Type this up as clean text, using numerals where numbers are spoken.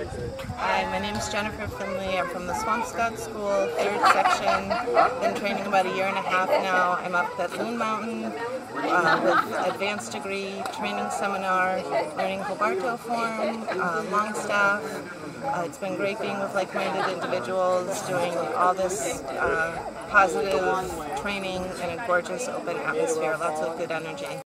Hi, my name is Jennifer Finley. I'm from the Swampscott School, 3rd section. Been training about a year and a half now. I'm up at Loon Mountain with advanced degree training seminar, learning Hobarto form, Longstaff. It's been great being with like-minded individuals, doing all this positive training in a gorgeous open atmosphere, lots of good energy.